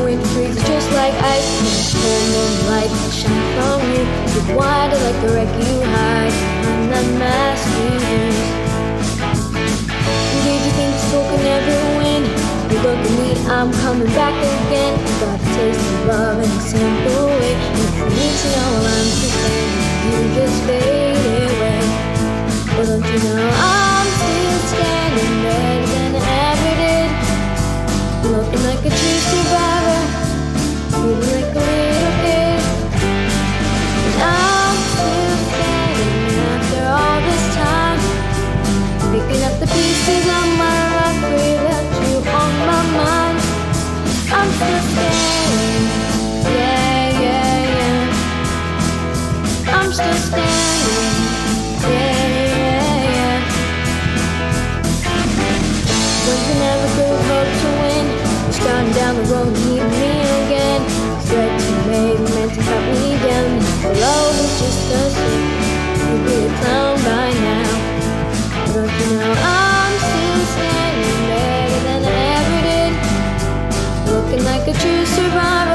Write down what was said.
wind freezes just like ice. When the light shine from you, you're wider like the wreck you hide behind that mask you use. Did you think the smoke could never win? You look at me, I'm coming back again. Got a taste of love in a simple way. And if you need to know, I'm just saying, you just fade away. But don't you know I'm still standing better than I ever did, looking like a true survivor, feeling like a little kid. And I'm still standing after all this time, picking up the pieces of my life without you on my mind. I'm still standing, yeah, yeah, yeah. I'm still standing, yeah, yeah, yeah. When you never could hope to win, you're starting down the road and meeting me again. Threat you made meant to cut me down. The love was just a sin, you'd be a clown by now. But you know I'm still standing better than I ever did, looking like a true survivor.